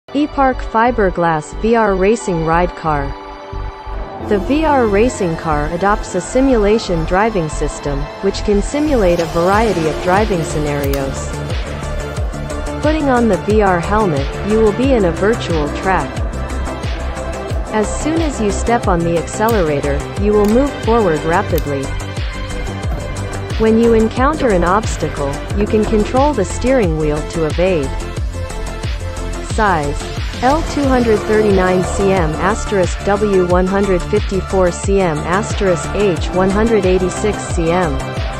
EPARK fiberglass VR racing ride car. The VR racing car adopts a simulation driving system, which can simulate a variety of driving scenarios. Putting on the VR helmet, you will be in a virtual track. As soon as you step on the accelerator, you will move forward rapidly. When you encounter an obstacle, you can control the steering wheel to evade. Size: L239 cm *W154 cm *H186 cm.